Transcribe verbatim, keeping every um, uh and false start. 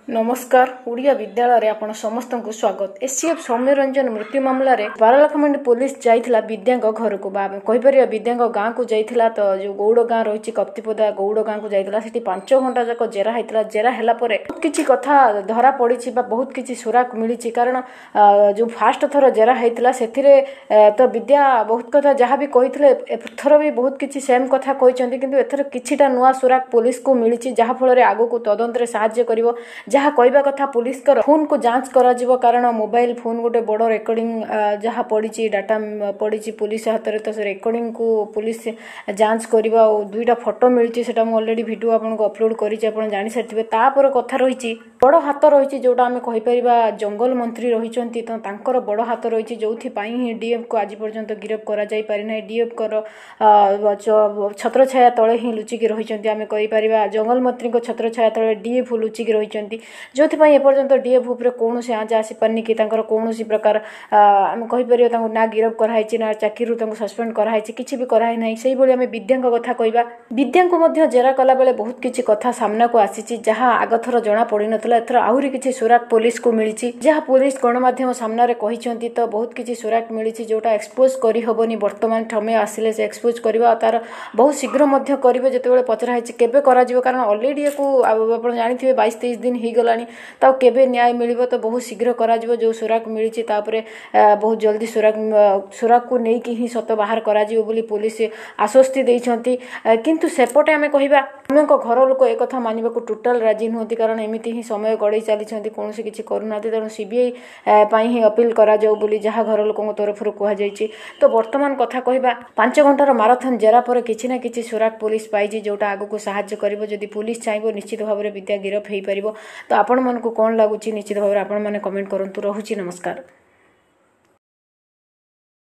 नमस्कार ओडिया विद्यालय आपण समस्त को स्वागत। एसीएफ सौम्य रंजन मृत्यु मामलें बारह लाख मंडी पुलिस जाइथिला विद्या घर को कही पार विद्या गाँ को जाइथिला। तो जो गौड़ गाँ रही कप्तिपदा गौड़ गाँ को जाइथिला सेठी पांच घंटा जाक जेरा होता जेरा है बहुत किसी कथा धरा पड़ी बहुत किसी सुराक मिली। कारण जो फास्ट थर जेरा होता से तो विद्या बहुत कथा जहाँ भी कही एथर भी बहुत किसी सेम कथा कहते किंतु एथर किछिटा नुआ सुराक पुलिस को मिली जहाँफल आगो को तदंत साहाय्य करिवो। जहाँ कहवा कथा पुलिस कर फोन को जांच करा जिवो कारण मोबाइल फोन गोटे बड़ रेकर्डिंग जहाँ पड़ी डाटा पड़ी पुलिस हाथ में तो से रेकर्डिंग को पुलिस जांच करवा और दुईटा फोटो मिली से अलरेडी वीडियो आपको अपलोड करी जानी सारी तापर कथा रही बड़ हाथ रही जोटा आम कहीपर जंगल मंत्री रही तो तांकर बड़ हाथ रही जो ही डीएफ को आज पर्यंत गिरफ करा जाई पारि ना। डीएफ कर छत्र छाया तले ही लुचिकी रही आम कहीपर जंगल मंत्री छत्र छाया तले डीएफ लुचिकी रही जो एपर्यंत डीएफ उपर कौन से आँच आसीपारनी कि कौन प्रकार आम कहीपर ना गिरफ कराई ना चाकरी सस्पेंड कराई किसी भी कराई ना। से आम विद्या कथा कहवा विद्या को जेरा कला बेले बहुत किसी कथा सामना को आसी जहाँ आगथर जना पड़ी नाला एथर आहरी किसी सुराक पुलिस को मिली जहाँ पुलिस गणमाध्यम सामने कहते तो बहुत किसी सुराक मिली जोटा एक्सपोज करहबनी वर्तमान समय आसिले से एक्सपोज करवा तार बहुत शीघ्र करेंगे जिते पचराई केबे करा कारण अलरेडी को आप जानते बाईस तेईस दिन हो गला तो केबे न्याय मिल तो बहुत शीघ्र करा जो सुराक मिली बहुत जल्दी सुराक सुराक को लेकिन ही सत बाहर करा बोली पुलिस आश्वस्ति देइछंती। किंतु सेपटे आम कहवा आम घर लोक एक मानवा को टोटाल राजी नुहति कारण एमती ही समय गड़े चली कौन से किसी करूना तेणु सीबीआई ही अपील करा बोली जहाँ घर लोकों तरफ कहुई। तो वर्तमान कथा कहवा पांच घंटार माराथन जेरा पर किसी ना किसी सुराक पुलिस पाई जोटा आगो को साहाय्य करिवो। जदि पुलिस चाहिए निश्चित भाव में विद्या गिरफ हो पार। तो आपण मन को कौन लगुच निश्चित भाव में आपण मैंने कमेंट करूँ। रहुची नमस्कार।